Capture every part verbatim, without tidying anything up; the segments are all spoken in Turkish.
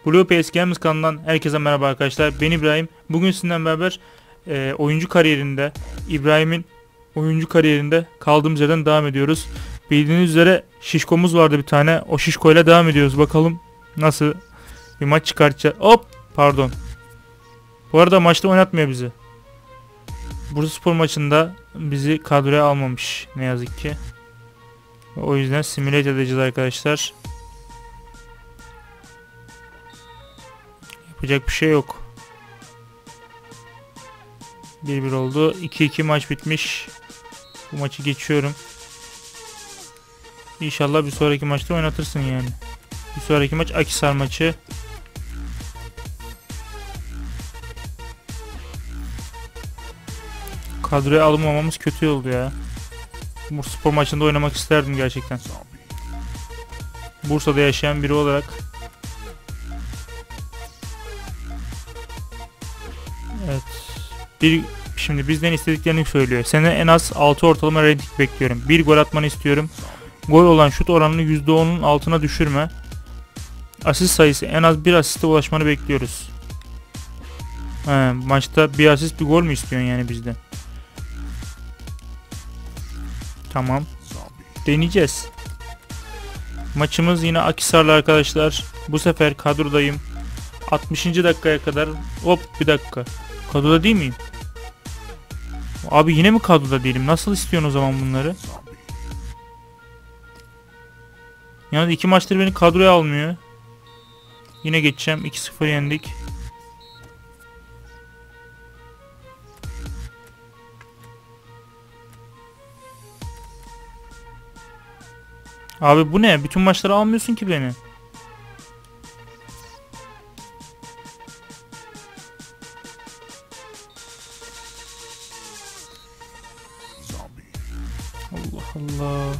Blue P S Games kanalından herkese merhaba arkadaşlar. Ben İbrahim. Bugün sizinle beraber e, oyuncu kariyerinde İbrahim'in oyuncu kariyerinde kaldığımız yerden devam ediyoruz. Bildiğiniz üzere şişkomuz vardı bir tane. O şişkoyla devam ediyoruz. Bakalım nasıl bir maç çıkartacağız. Hop, pardon. Bu arada maçta oynatmıyor bizi. Bursaspor maçında bizi kadroya almamış ne yazık ki. O yüzden simüle edeceğiz arkadaşlar. Yapacak bir şey yok. bir bir oldu. iki iki maç bitmiş. Bu maçı geçiyorum. İnşallah bir sonraki maçta oynatırsın yani. Bir sonraki maç Akhisar maçı. Kadroya alınmamamız kötü oldu ya. Bursaspor maçında oynamak isterdim gerçekten. Bursa'da yaşayan biri olarak. Evet. Bir, şimdi bizden istediklerini söylüyor. Sene en az altı ortalama rating bekliyorum. Bir gol atmanı istiyorum. Gol olan şut oranını yüzde onun altına düşürme. Asist sayısı en az bir asiste ulaşmanı bekliyoruz. He, maçta bir asist bir gol mü istiyorsun yani bizden? Tamam. Deneyeceğiz. Maçımız yine Akhisar'la arkadaşlar. Bu sefer kadrodayım. altmışıncı dakikaya kadar. Hop, bir dakika. Kadroda değil miyim? Abi yine mi kadroda değilim? Nasıl istiyorsun o zaman bunları? Yani iki maçtır beni kadroya almıyor. Yine geçeceğim. iki sıfır yendik. Abi bu ne? Bütün maçları almıyorsun ki beni. Allah Allah.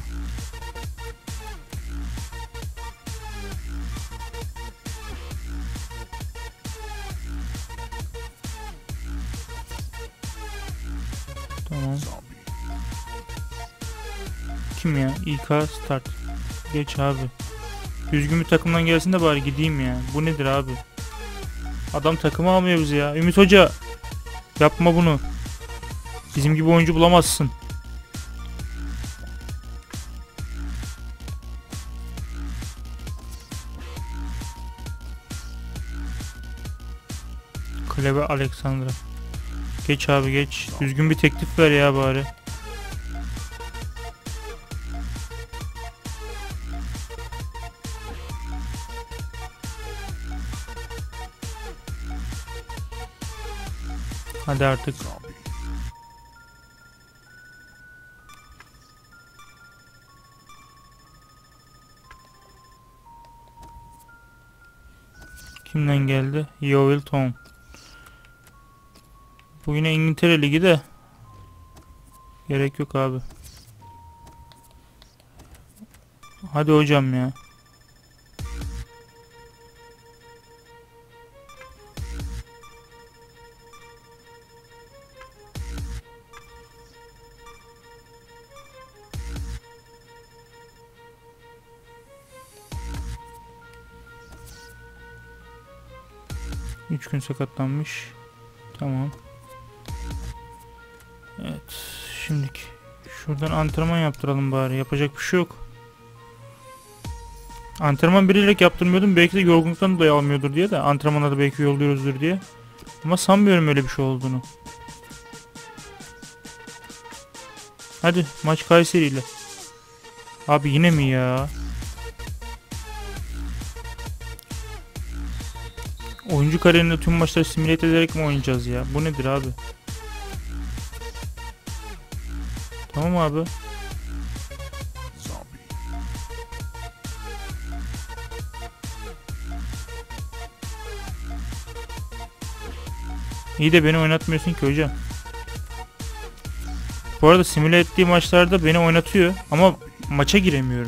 Tamam. Kim ya? İK start. Geç abi. Düzgün bir takımdan gelsin de bari gideyim ya. Bu nedir abi? Adam takımı almıyor bizi ya. Ümit Hoca, yapma bunu. Bizim gibi oyuncu bulamazsın. Klebe Alexandra. Geç abi geç. Düzgün bir teklif ver ya bari. Hadi artık. Kimden geldi? Yeovil Town. Bu yine İngiltere Ligi de. Gerek yok abi. Hadi hocam ya. üç gün sakatlanmış. Tamam. Evet. Şimdiki şuradan antrenman yaptıralım bari. Yapacak bir şey yok. Antrenman bilerek yaptırmıyordum. Belki de yorgunluktan dolayı almıyordur diye de. Antrenmana da belki yolluyoruzdur diye. Ama sanmıyorum öyle bir şey olduğunu. Hadi maç Kayseri ile. Abi yine mi ya? Oyuncu kariyerinde tüm maçları simüle ederek mi oynayacağız ya? Bu nedir abi? Tamam abi. İyi de beni oynatmıyorsun ki hocam. Bu arada simüle ettiği maçlarda beni oynatıyor ama maça giremiyorum.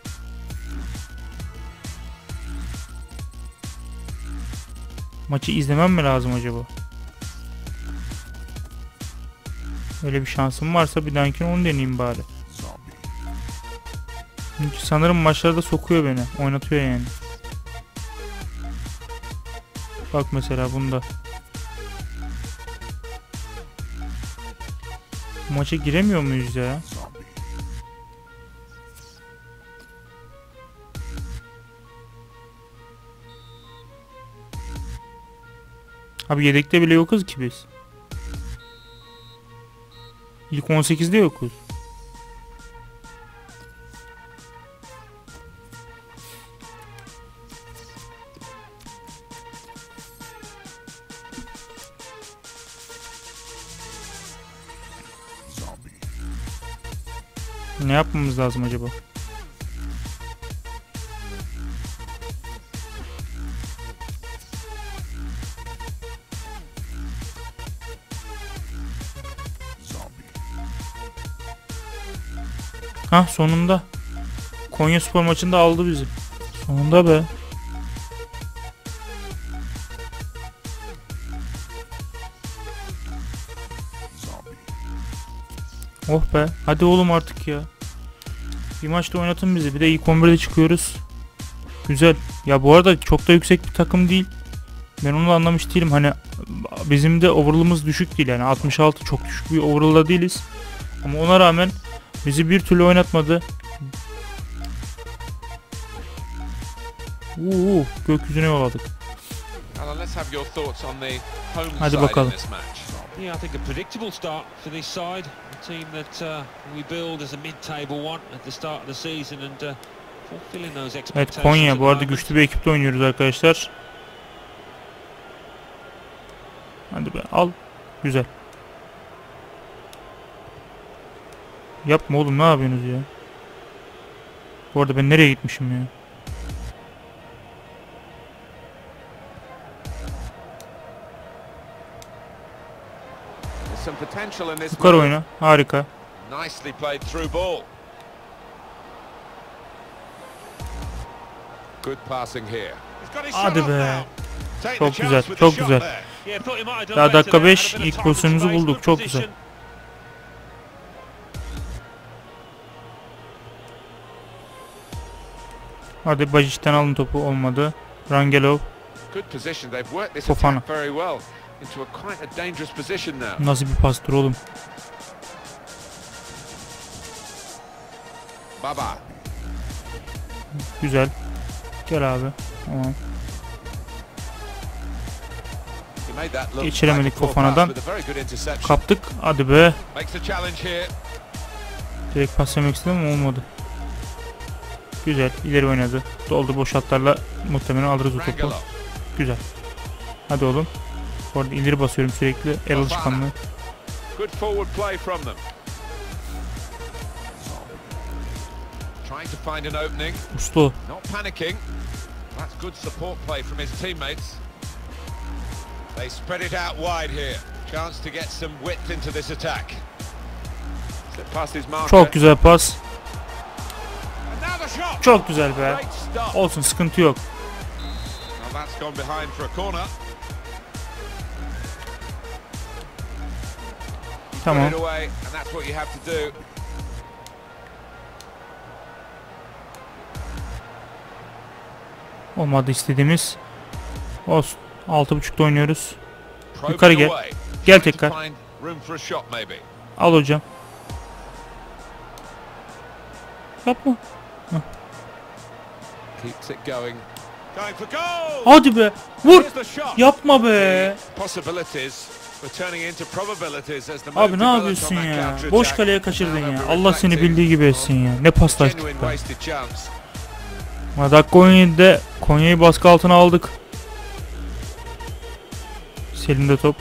Maçı izlemem mi lazım acaba? Öyle bir şansım varsa bir dahakine onu deneyeyim bari. Çünkü sanırım maçlarda sokuyor beni. Oynatıyor yani. Bak mesela bunda. Maça giremiyor muyuz ya? Abi yedekte bile yokuz ki biz. İlk on sekizde yokuz. Ne yapmamız lazım acaba? Hah, sonunda. Konyaspor maçında aldı bizi. Sonunda be. Oh be. Hadi oğlum artık ya. Bir maçta oynatın bizi. Bir de ilk on birde çıkıyoruz. Güzel. Ya bu arada çok da yüksek bir takım değil. Ben onu da anlamış değilim. Hani bizim de overall'ımız düşük değil. Yani altmış altı çok düşük bir overall'da değiliz. Ama ona rağmen bizi bir türlü oynatmadı. Uuu, gökyüzüne yolladık. Hadi bakalım. Yeah, I think a predictable start for this side. A team that uh, we build as a mid-table one at the start of the season and uh, fulfilling those expectations. Evet, Konya bu arada güçlü bir ekiple oynuyoruz arkadaşlar. Hadi be, al. Güzel. Yapma oğlum, ne yapıyorsunuz ya? Bu arada ben nereye gitmişim ya? Yukarı oyna. Harika. Hadi be. Çok güzel. Çok güzel. Daha dakika beş ilk pozisyonumuzu bulduk. Çok güzel. Hadi Bajic'ten alın topu, olmadı. Rangelov. Fofana. Nasıl bir pastır oğlum? Baba. Güzel. Gel abi. Tamam. Geçiremedik Fofana'dan. Kaptık. Hadi be. Direkt pas yemek istedim ama olmadı. Güzel. İleri oynadı. Doldu boş hatlarla muhtemelen alırız o topu. Güzel. Hadi oğlum. Bu arada ileri basıyorum sürekli. El alışkanlığı. Usta. Çok güzel pas. Çok güzel be. Olsun, sıkıntı yok. Tamam. Olmadı istediğimiz. Olsun. Altı buçukta oynuyoruz. Yukarı gel. Gel tekrar. Al hocam. Yapma. Heh. Hadi be. Vur. Yapma be. Abi ne yapıyorsun ya? Boş kaleye kaçırdın ya. Allah seni bildiği gibi etsin ya. Ne paslaştık be. Dakika on yedide Konya'yı baskı altına aldık. Selim'de top.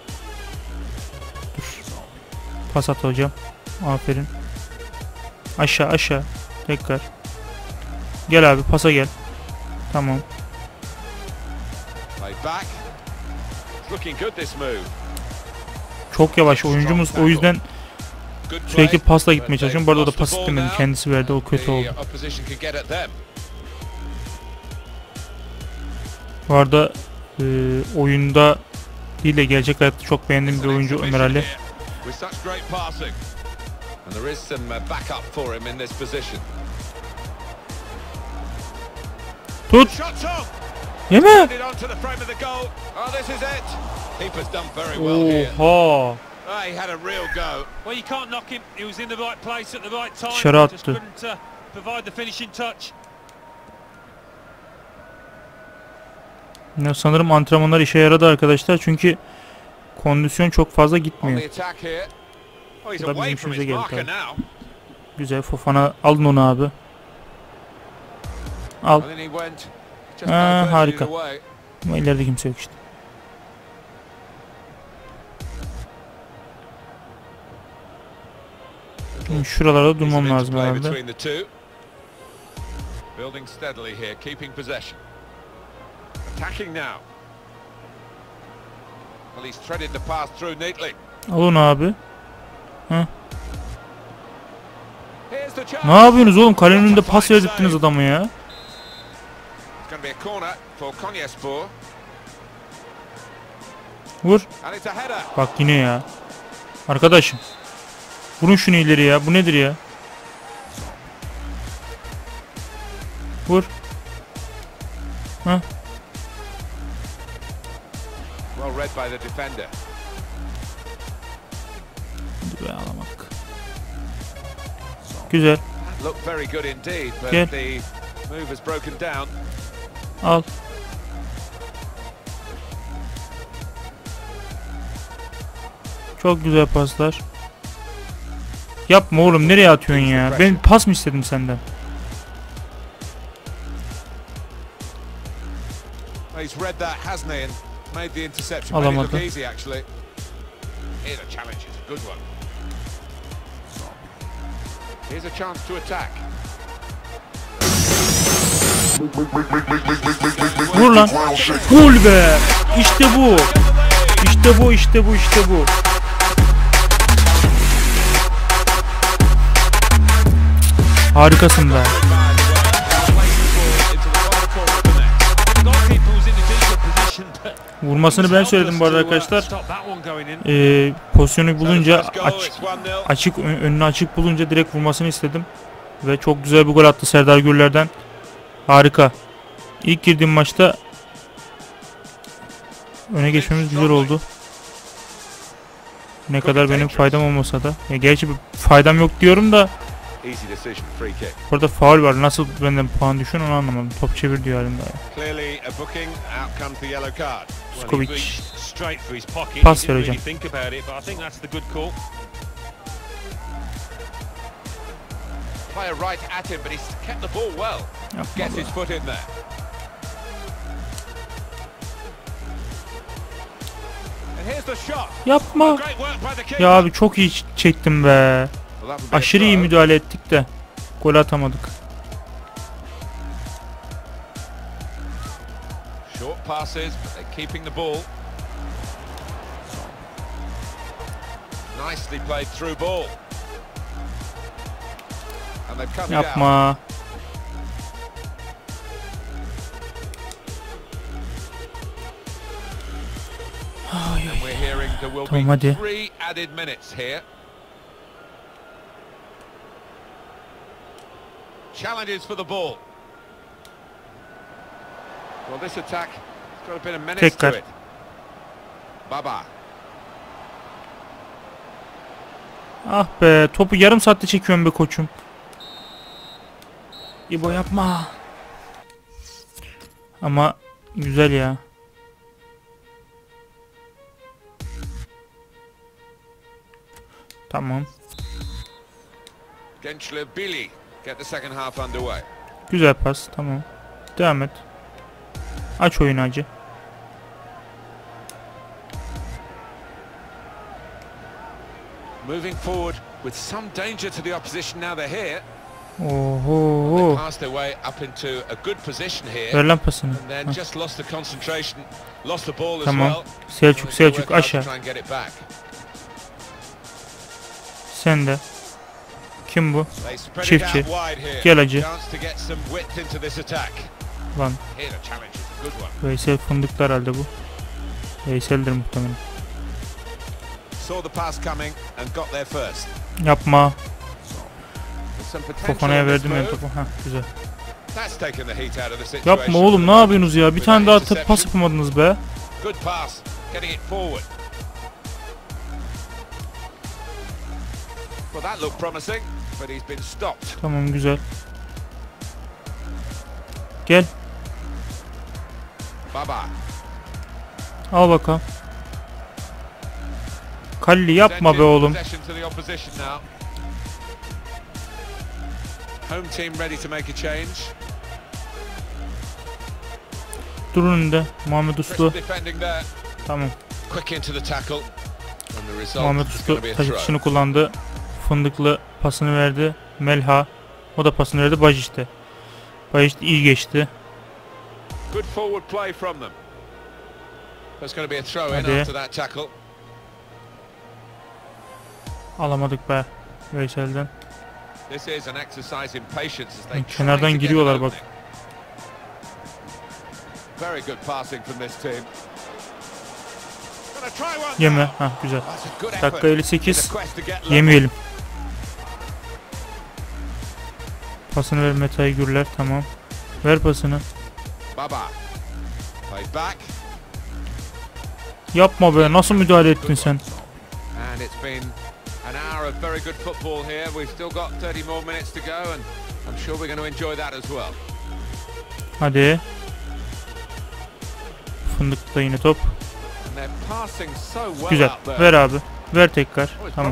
Dur. Pas at hocam. Aferin. Aşağı aşağı. Tekrar. Gel abi, pasa gel. Tamam. Çok yavaş oyuncumuz, o yüzden sürekli pasla gitmeye çalışıyorum. Bu arada o da pas istemedi, kendisi verdi, o kötü oldu. Bu arada e, oyunda değil de gerçek hayatta çok beğendiğim bir oyuncu Ömer Ali. Tut. Yeme. Oha. Dışarı attı. Ya sanırım antrenmanlar işe yaradı arkadaşlar çünkü kondisyon çok fazla gitmiyor. Bu da bizim işimize geldi tabii. Güzel, Fofana alın onu abi. Al. Ha, harika. Ama ileride kimse yok işte. Şimdi şuralarda durmam lazım herhalde. Al onu abi. Heh. Ne yapıyorsunuz oğlum? Kalenin önünde pas verdirttiniz adamı ya. Vur. Bak yine ya. Arkadaşım. Vurun şunu ileri ya. Bu nedir ya? Vur. Ha. Be alamak. Güzel. Gel. Al. Çok güzel paslar. Yapma oğlum, nereye atıyorsun ya? Ben pas mı istedim senden? Alamadı. Vur lan. Gol be. İşte bu. İşte bu, işte bu, işte bu. Harikasın be. Vurmasını ben söyledim bu arada arkadaşlar. Ee, pozisyonu bulunca aç, açık önünü açık bulunca direkt vurmasını istedim. Ve çok güzel bir gol attı Serdar Gürler'den. Harika. İlk girdiğim maçta öne geçmemiz güzel oldu. Ne kadar benim faydam olmasa da. Ya gerçi faydam yok diyorum da. Burada faul var. Nasıl benden puan düşün onu anlamadım. Top çevir diyor halimde. Skovic. Pas ver hocam. Yapma. Ya abi çok iyi çektim be. Aşırı iyi müdahale ettik de gol atamadık. Yapma. Tamam hadi. Challenges for the ball. Well, this attack has got a bit of menace to it. Baba. Ah be, topu yarım saatte çekiyorum be koçum. İbo yapma. Ama güzel ya. Tamam. Güzel pas, tamam. Devam et. Aç oyunu acı. Moving forward with some danger to the opposition now they're here. Oho. Passed their way up into a good position here. Ver lan pasını. And then just lost the concentration, lost the ball as well. Tamam. Selçuk, Selçuk aşağı. Sen de. Kim bu? Çiftçi. Gel acı. Lan. Veysel fındıklı herhalde bu. Veysel'dir muhtemelen. Yapma. Fofana'ya verdim ben topu. Heh, güzel. Yapma oğlum, ne yapıyorsunuz ya? Bir tane daha pas yapamadınız be. Tamam, güzel. Gel. Al bakalım. Kalli yapma be oğlum. Durun önünde. Muhammed Uslu. Tamam. Muhammed Uslu taş atışını kullandı. Fındıklı pasını verdi. Melha. O da pasını verdi. Bajic'te. Bajic'te iyi geçti. Hadi. Alamadık be Veysel'den. Kenardan giriyorlar bak. Yeme. Ha, güzel. Dakika elli sekiz. Yemeyelim. Pasını ver Meta'yı Gürler. Tamam. Ver pasını. Yapma be. Nasıl müdahale ettin sen? Hadi. Fındıkta yine top. Güzel. Ver abi. Ver tekrar. Tamam.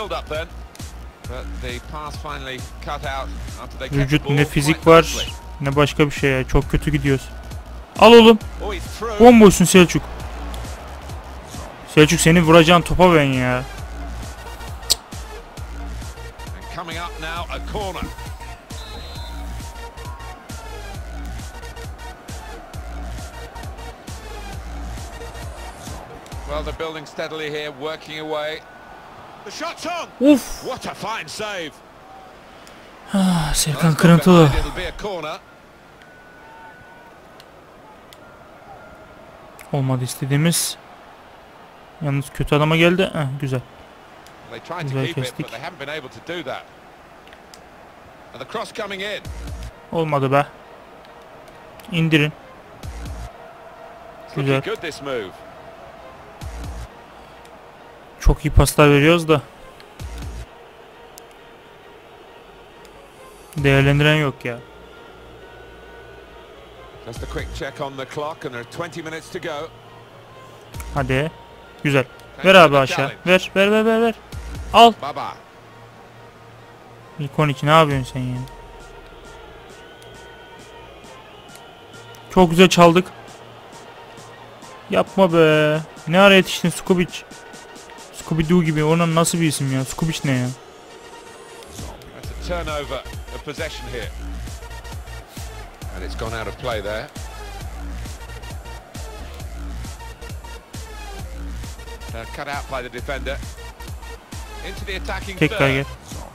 Vücut ne fizik var ne başka bir şey ya. Çok kötü gidiyoruz. Al oğlum. Bomboşsun Selçuk. Selçuk, seni vuracağın topa ben ya. Well, they're building steadily here, working away. The shot's on. Uf. What a fine save. Ah, Serkan Kırıntılı. Olmadı istediğimiz. Yalnız kötü adama geldi. Heh, güzel. Güzel kestik. Olmadı be. İndirin. Güzel. Çok iyi paslar veriyoruz da değerlendiren yok ya. Hadi. Güzel. Ver abi aşağı. Ver ver ver ver ver. Al. İlk on iki ne yapıyorsun sen ya? Çok güzel çaldık. Yapma be. Ne ara yetiştin Skubic? Scooby-Doo gibi. Onun nasıl bir isim ya? Skubic ne ya? Tekrar gel.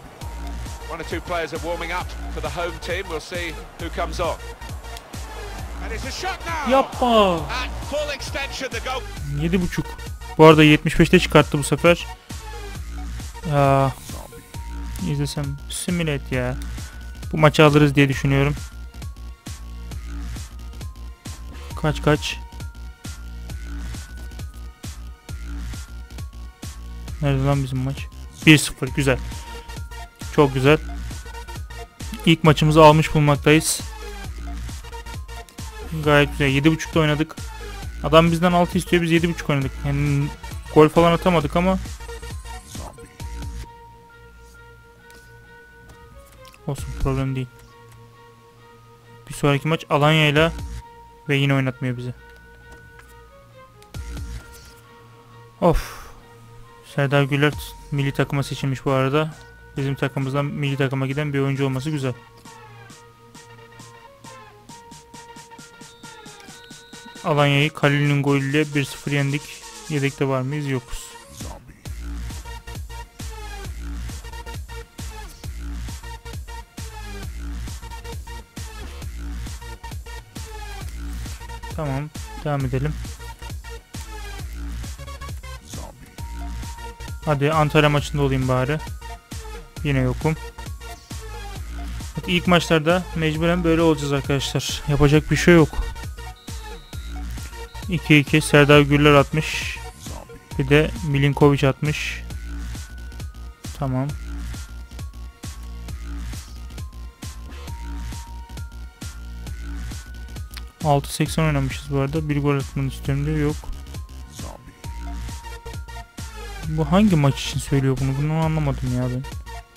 Yapma. Yedi buçuk. Bu arada yetmiş beşte çıkarttı bu sefer. Ya, izlesem simület ya. Bu maçı alırız diye düşünüyorum. Kaç kaç. Nerede lan bizim maç? bir sıfır, güzel. Çok güzel. İlk maçımızı almış bulunmaktayız. Gayet güzel. yedi buçukta oynadık. Adam bizden altı istiyor, biz yedi buçuk oynadık. Yani gol falan atamadık ama olsun, problem değil. Bir sonraki maç Alanya'yla ve yine oynatmıyor bizi. Of. Serdar Güler milli takıma seçilmiş bu arada. Bizim takımımızdan milli takıma giden bir oyuncu olması güzel. Alanya'yı Kalil'in golüyle bir sıfır yendik. Yedekte var mıyız? Yokuz. Tamam. Devam edelim. Hadi Antalya maçında olayım bari. Yine yokum. İlk maçlarda mecburen böyle olacağız arkadaşlar. Yapacak bir şey yok. iki iki Serdar Gürler atmış. Bir de Milinkovic atmış. Tamam. altı seksen oynamışız bu arada. Bir gol atmanı istiyorum diyor. Yok. Bu hangi maç için söylüyor bunu? Bunu anlamadım ya ben.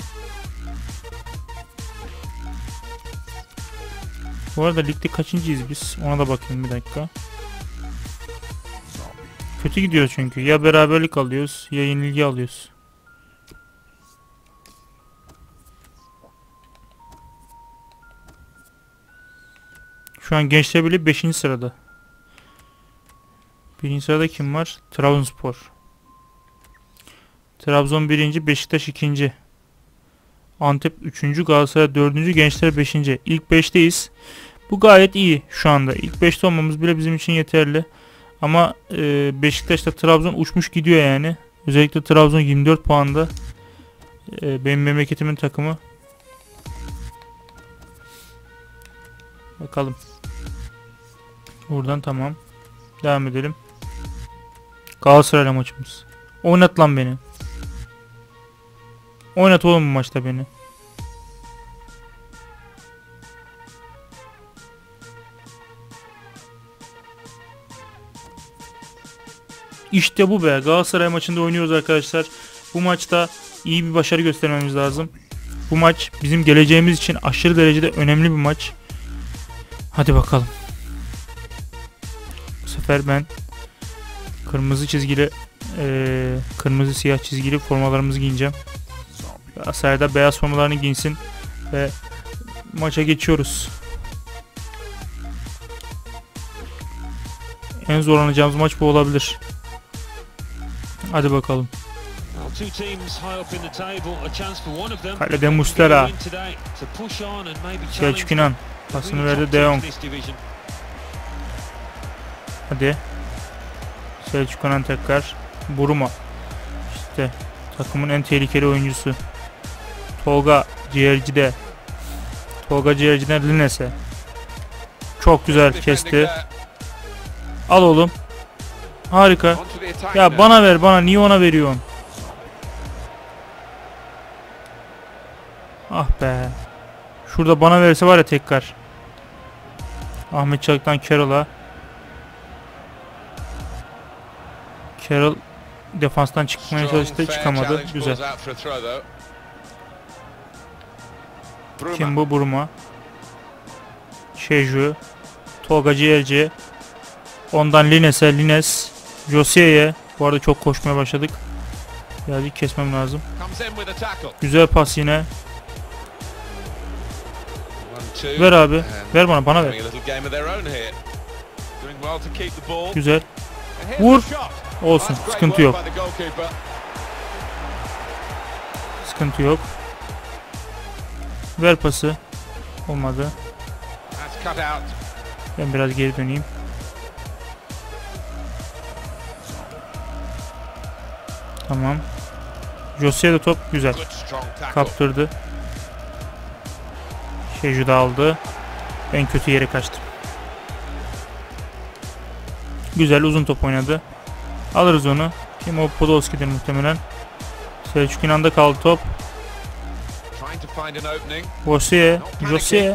Bu arada ligde kaçıncıyız biz? Ona da bakayım bir dakika. Kötü gidiyor çünkü. Ya beraberlik alıyoruz ya yenilgi alıyoruz. Şu an Gençler Birliği beşinci sırada. birinci sırada kim var? Trabzonspor. Trabzon birinci, Beşiktaş ikinci. Antep üçüncü, Galatasaray dördüncü, Gençler beşinci. İlk beşteyiz. Bu gayet iyi şu anda. İlk beşte olmamız bile bizim için yeterli. Ama e, Beşiktaş'ta Trabzon uçmuş gidiyor yani. Özellikle Trabzon yirmi dört puanda. E, benim memleketimin takımı. Bakalım. Buradan tamam. Devam edelim. Galatasaray'la maçımız. Oynat lan beni. Oynat oğlum bu maçta beni. İşte bu be. Galatasaray maçında oynuyoruz arkadaşlar. Bu maçta iyi bir başarı göstermemiz lazım. Bu maç bizim geleceğimiz için aşırı derecede önemli bir maç. Hadi bakalım. Bu sefer ben kırmızı çizgili e, kırmızı siyah çizgili formalarımızı giyeceğim. Galatasaray'da beyaz formalarını giysin ve maça geçiyoruz. En zorlanacağımız maç bu olabilir. Hadi bakalım. Kalede Muslera. Selçuk İnan. Pasını verdi De Jong. Hadi. Selçuk İnan tekrar. Buruma. İşte takımın en tehlikeli oyuncusu. Tolga Ciğerci'de. Tolga Ciğerci'den Lines'e. Çok güzel kesti. Al oğlum. Harika. Ya bana ver bana. Niye ona veriyorsun? Ah be. Şurada bana verse var ya tekrar. Ahmet Çalık'tan Carroll'a. Carroll defanstan çıkmaya çalıştı. Çıkamadı. Güzel. Kim bu? Buruma. Şeju. Tolga Ciğerci. Ondan Lines'e. Lines. Josie'ye. Bu arada çok koşmaya başladık. Birazcık kesmem lazım. Güzel pas yine. Ver abi. Ver bana. Bana ver. Güzel. Vur. Olsun. Sıkıntı yok. Sıkıntı yok. Ver pası. Olmadı. Ben biraz geri döneyim. Tamam. José de top güzel. Kaptırdı. Şeju da aldı. Ben kötü yere kaçtım. Güzel uzun top oynadı. Alırız onu. Kim o? Podolski'dir muhtemelen. Selçuk İnan'da kaldı top. José. José.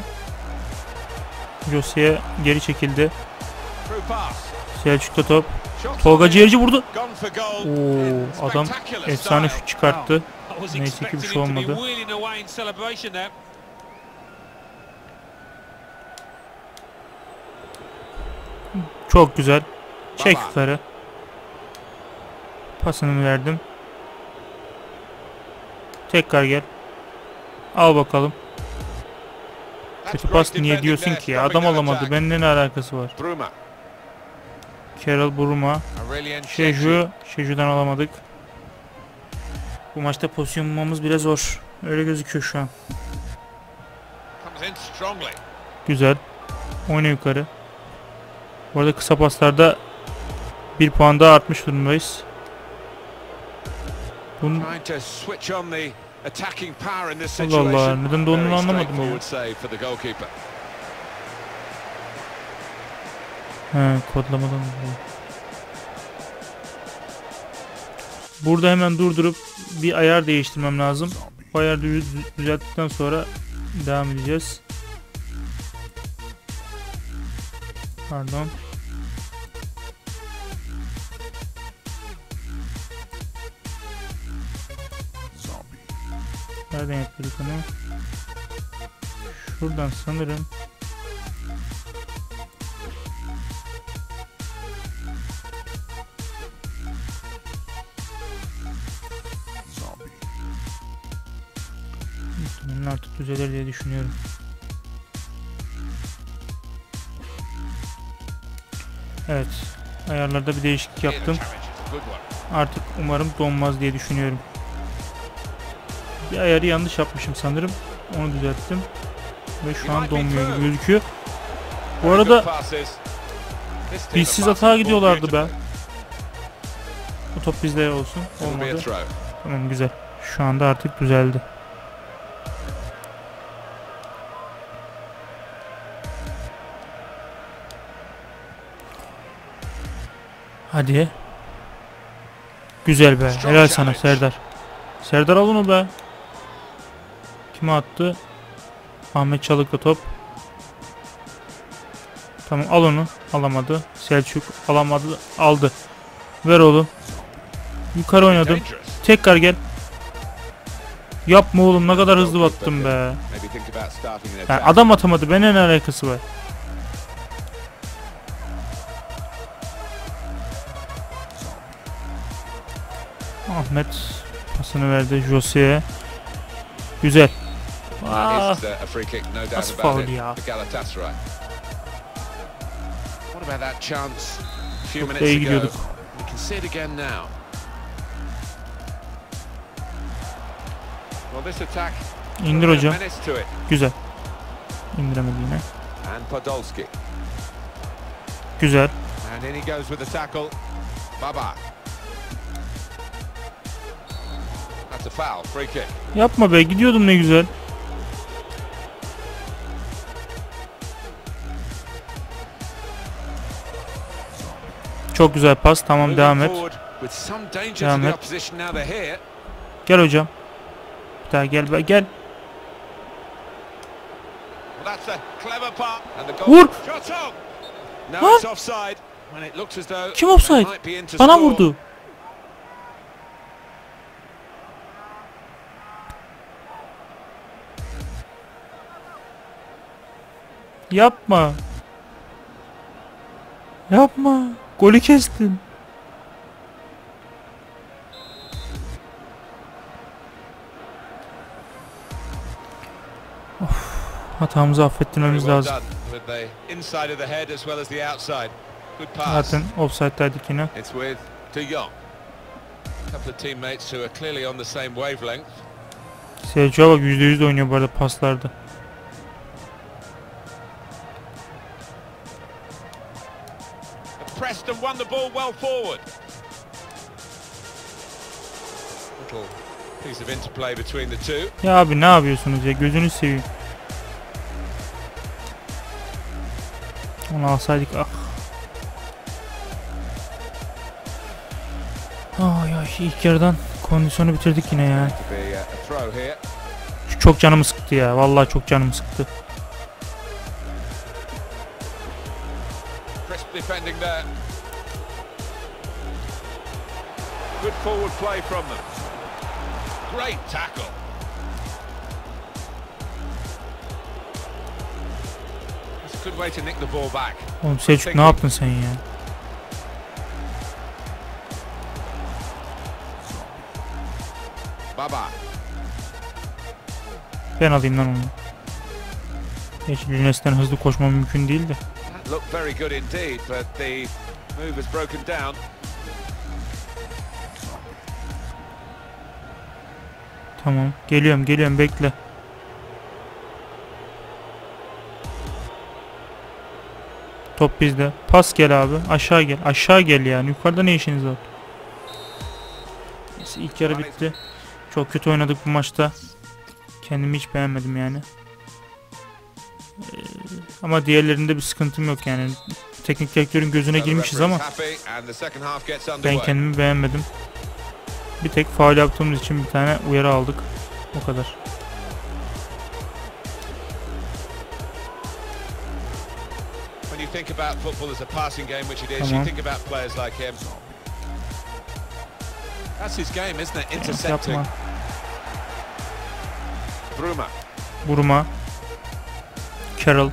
José geri çekildi. Selçuk'ta top. Tolga Ciğerci vurdu. Oo, adam efsane şut çıkarttı. Neyse ki bir şey olmadı. Çok güzel. Çek yukarı. Pasını verdim. Tekrar gel. Al bakalım. Kötü pas niye diyorsun ki ya? Adam alamadı. Benimle ne alakası var? Carroll Buruma. Şeju. Şeju'dan alamadık. Bu maçta pozisyon bulmamız bile zor. Öyle gözüküyor şu an. Güzel. Oyna yukarı. Bu arada kısa paslarda bir puan daha artmış durumdayız. Bunun attacking power in this Allah situation. Allah, neden donduğunu Very anlamadım ya. straightforward save for the goalkeeper. He, kodlamadan dolayı. Burada hemen durdurup bir ayar değiştirmem lazım. O ayarı düz- düzelttikten sonra devam edeceğiz. Pardon. Nereden yapıyorduk onu? Şuradan sanırım. Muhtemelen artık düzelir diye düşünüyorum. Evet. Ayarlarda bir değişiklik yaptım. Artık umarım donmaz diye düşünüyorum. Bir ayarı yanlış yapmışım sanırım. Onu düzelttim. Ve şu an donmuyor gibi gözüküyor. Bu arada bizsiz atağa gidiyorlardı be. Bu top bizde olsun. Olmadı. Tamam, güzel. Şu anda artık düzeldi. Hadi. Güzel be. Helal sana Serdar. Serdar al onu be. Kime attı? Ahmet Çalık'la top. Tamam, al onu. Alamadı. Selçuk alamadı. Aldı. Ver oğlum. Yukarı oynadım. Tekrar gel. Yapma oğlum, ne kadar hızlı battım be. Yani adam atamadı. Benimle ne alakası var? Ahmet pasını verdi Jose'ye. Güzel. Aa, nasıl faul ya? Çok da iyi gidiyorduk. İndir hocam. Güzel. İndiremedi yine. Güzel. Yapma be, gidiyordum ne güzel. Çok güzel pas. Tamam, devam et. Devam et. Gel hocam. Bir daha gel be, gel. Vur. Lan. Kim offside? Bana vurdu. Yapma. Yapma. Golü kestin. Of. Hatamızı affettirmemiz lazım. Zaten offside'daydık yine. Selçuk'a bak, yüzde yüz oynuyor bu arada paslarda. Preston won the ball well forward. Little piece of interplay between the two. Ya abi ne yapıyorsunuz ya, gözünü seveyim. Onu alsaydık, ah. Ay ay, ilk yarıdan kondisyonu bitirdik yine ya. Çok canımı sıktı ya, vallahi çok canımı sıktı. Defending there. Good forward play from them. Great tackle. It's a good way to nick the ball back. Oğlum Selçuk, ne yaptın sen ya? Baba. Ben alayım lan onu. Gerçi Lunes'ten hızlı koşmam mümkün değil de. Looked very good indeed, but the move has broken down. Tamam, geliyorum geliyorum, bekle. Top bizde. Pas gel abi. Aşağı gel. Aşağı gel yani. Yukarıda ne işiniz var? Neyse, ilk yarı bitti. Çok kötü oynadık bu maçta. Kendimi hiç beğenmedim yani. Ee, ama diğerlerinde bir sıkıntım yok yani. Teknik direktörün gözüne girmişiz ama ben kendimi beğenmedim. Bir tek faul yaptığımız için bir tane uyarı aldık. O kadar. Tamam. Yapma. Bruma. Vurma. Carroll.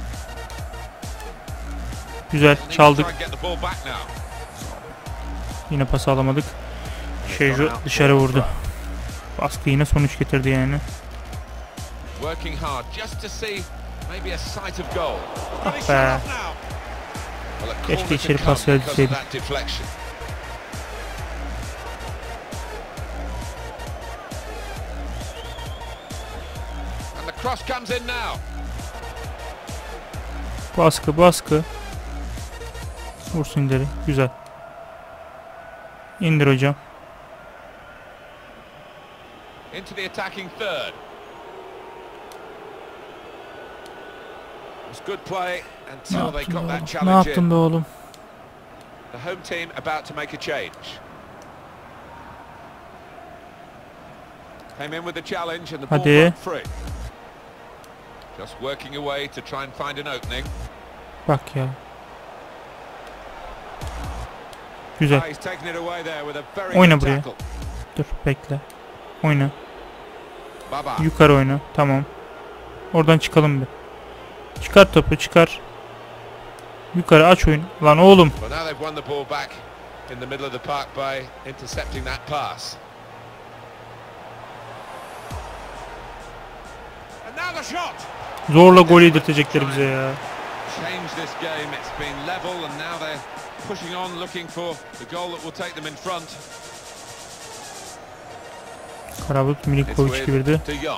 Güzel çaldık. Yine pas alamadık. Şeju dışarı vurdu. Baskı yine sonuç getirdi yani. Ah be. Keşke içeri pas verseydim. Baskı baskı. Vursun ileri. Güzel. İndir hocam. Into the attacking third. It's good play until they got that challenge. Ne yaptın be oğlum? The home team about to make a change. Came in with the challenge and the ball went free. Just working away to try and find an opening. Bak ya. Güzel. Oyna buraya. Dur bekle. Oyna. Yukarı oyna. Tamam. Oradan çıkalım bir. Çıkar topu çıkar. Yukarı aç oyun. Lan oğlum. Zorla gol yedirtecekler bize ya. Pushing on, looking for the goal that will take them in front. Karabut Milinkovic girdi. Well,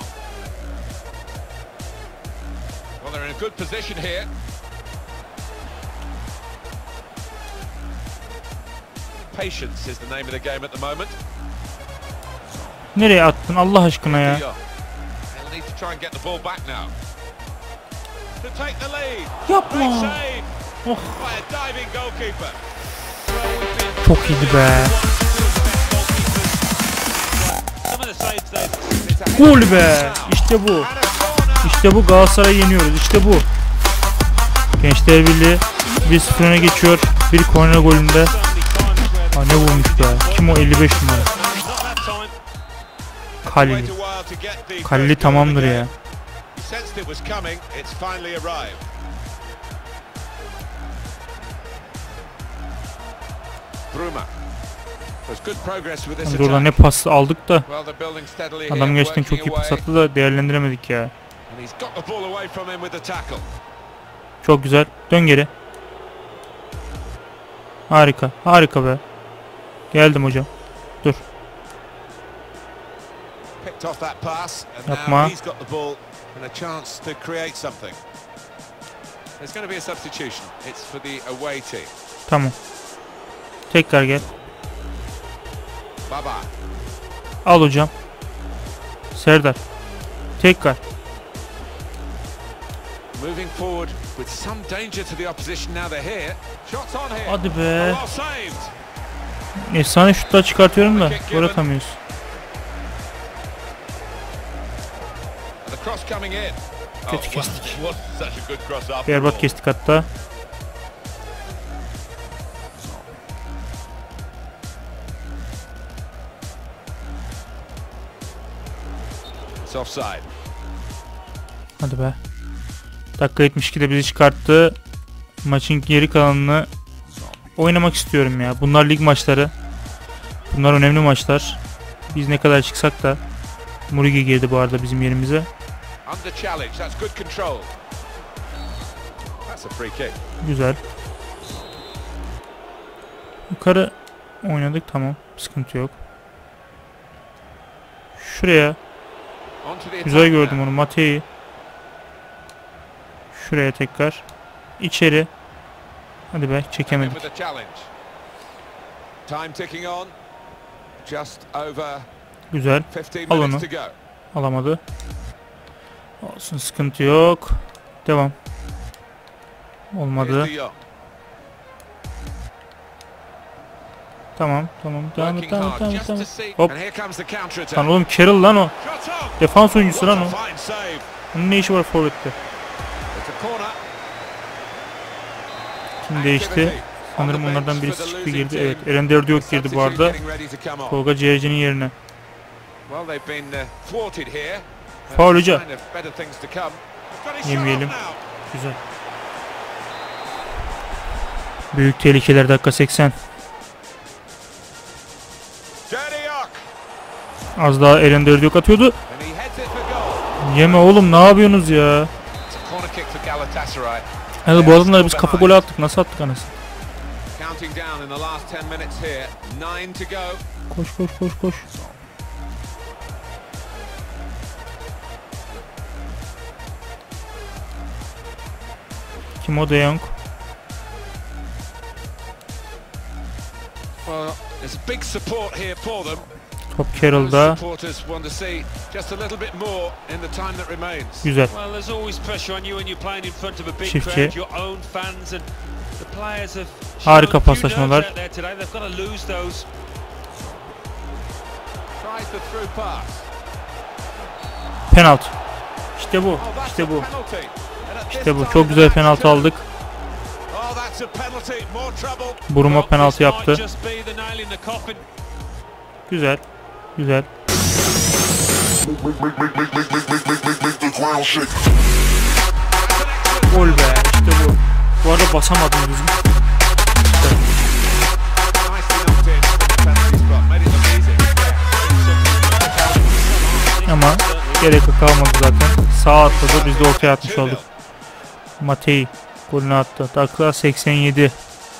they're in a good position here. Patience is the name of the game at the moment. Nereye attın Allah aşkına ya? They'll need to try and get the ball back now. To take the lead. Yapma. Oh. By a diving goalkeeper. Çok iyiydi be. Gol be. İşte bu. İşte bu, Galatasaray'ı yeniyoruz. İşte bu. Gençler Birliği bir sıfır öne geçiyor. Bir korner golünde. Aa, ne vurmuş be. Kim o elli beş numara? Kalli. Kalli tamamdır ya. Biz oradan ne pas aldık da adam gerçekten çok iyi pas attı da değerlendiremedik ya. Çok güzel. Dön geri. Harika. Harika be. Geldim hocam. Dur. Yapma. Tamam. Tekrar gel. Baba. Al hocam. Serdar. Tekrar. Moving forward with some danger to the opposition now they're here. Shots on here. Hadi be. Efsane şutlar çıkartıyorum da gol atamıyoruz. Kötü kestik. Berbat kestik hatta. Offside. Hadi be. Dakika yetmiş ikide bizi çıkarttı. Maçın geri kalanını oynamak istiyorum ya. Bunlar lig maçları. Bunlar önemli maçlar. Biz ne kadar çıksak da. Murigi girdi bu arada bizim yerimize. Güzel. Yukarı oynadık, tamam. Sıkıntı yok. Şuraya. Güzel gördüm onu, Mate'yi. Şuraya tekrar. İçeri. Hadi be, çekemedik. Güzel. Al onu. Alamadı. Olsun, sıkıntı yok. Devam. Olmadı. Tamam tamam devam et, tamam tamam tamam. Hop. Lan oğlum Carroll lan o. Defans oyuncusu lan o. Bunun ne işi var forvette? Kim değişti? Sanırım onlardan birisi çıktı girdi. Evet, Eren Derdiyok girdi bu arada. Tolga Ciğerci'nin yerine. Faul hoca. Yemeyelim. Güzel. Büyük tehlikeler dakika seksen. Az daha Eren Derdiyok atıyordu. Yeme oğlum, ne yapıyorsunuz ya? Yani bu adamlara biz kafa golü attık. Nasıl attık anasını? Koş koş koş koş. Kim o, De Jong? Top Carroll'da. Güzel. Çiftçi. Harika paslaşmalar. Penaltı. İşte bu. İşte bu. İşte bu. Çok güzel penaltı aldık. Buruma penaltı yaptı. Güzel. Güzel. Gol be. İşte bu. Bu arada basamadım düzgün. Ama gerek kalmadı zaten. Sağ atladı. Biz de ortaya atmış olduk. Matei golünü attı. Dakika seksen yedi.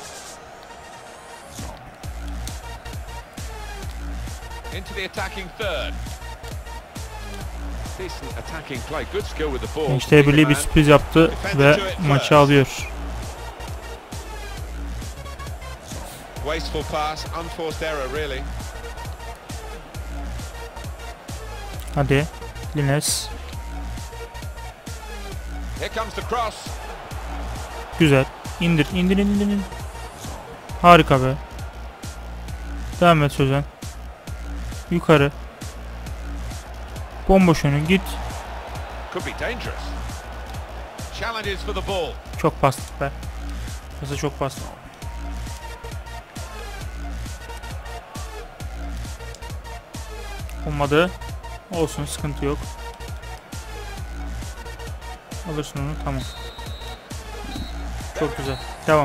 Gençler Birliği bir sürpriz yaptı ve maçı alıyor. Hadi Lines. Güzel. İndir, indir, indir, indir. Harika be. Devam et Sözen. Yukarı. Bomboş önü git. Çok bastık be. Pası çok bastık. Olmadı. Olsun, sıkıntı yok. Alırsın onu, tamam. Çok güzel. Devam.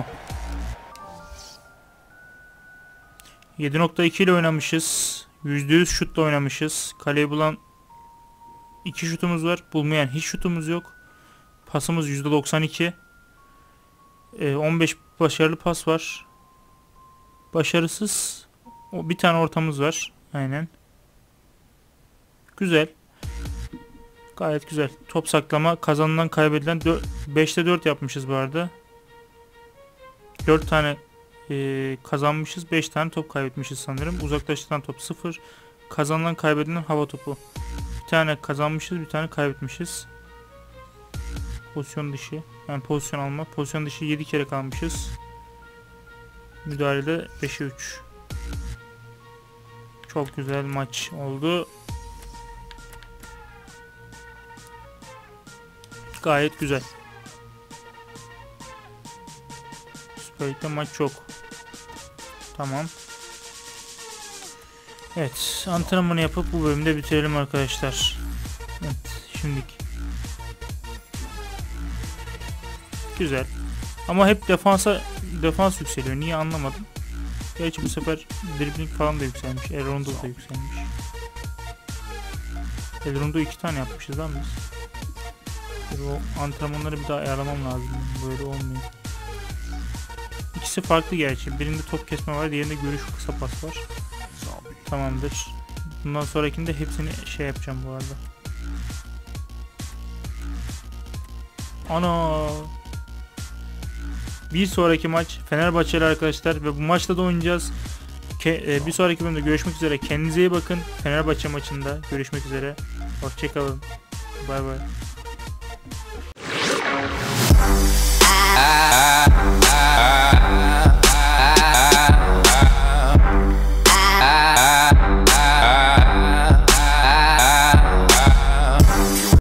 yedi nokta iki ile oynamışız. yüzde yüz şutla oynamışız. Kaleyi bulan iki şutumuz var. Bulmayan hiç şutumuz yok. Pasımız yüzde doksan iki. Ee, on beş başarılı pas var. Başarısız o bir tane ortamız var. Aynen. Güzel. Gayet güzel. Top saklama, kazanılan kaybedilen beşte dört yapmışız bu arada. dört tane e, kazanmışız. beş tane top kaybetmişiz sanırım. Uzaklaştıran top sıfır. Kazanılan kaybedilen hava topu. Bir tane kazanmışız, bir tane kaybetmişiz. Pozisyon dışı. Yani pozisyon alma. Pozisyon dışı yedi kere kalmışız. Müdahalede beşe üç. Çok güzel maç oldu. Gayet güzel. Süper Lig'de maç çok. Tamam. Evet, antrenmanı yapıp bu bölümde bitirelim arkadaşlar. Evet, şimdilik. Güzel. Ama hep defansa defans yükseliyor. Niye anlamadım. Gerçi bu sefer dribbling falan da yükselmiş. El Rondo da yükselmiş. El Rondo iki tane yapmışız lan biz. O antrenmanları bir daha ayarlamam lazım. Böyle olmuyor. İkisi farklı gerçi. Birinde top kesme var, diğerinde görüş kısa pas var. Tamamdır. Bundan sonrakinde hepsini şey yapacağım bu arada. Ana. Bir sonraki maç Fenerbahçeli arkadaşlar ve bu maçta da oynayacağız. Ke- bir sonraki bölümde görüşmek üzere. Kendinize iyi bakın. Fenerbahçe maçında görüşmek üzere. Hoşçakalın. Bay bay.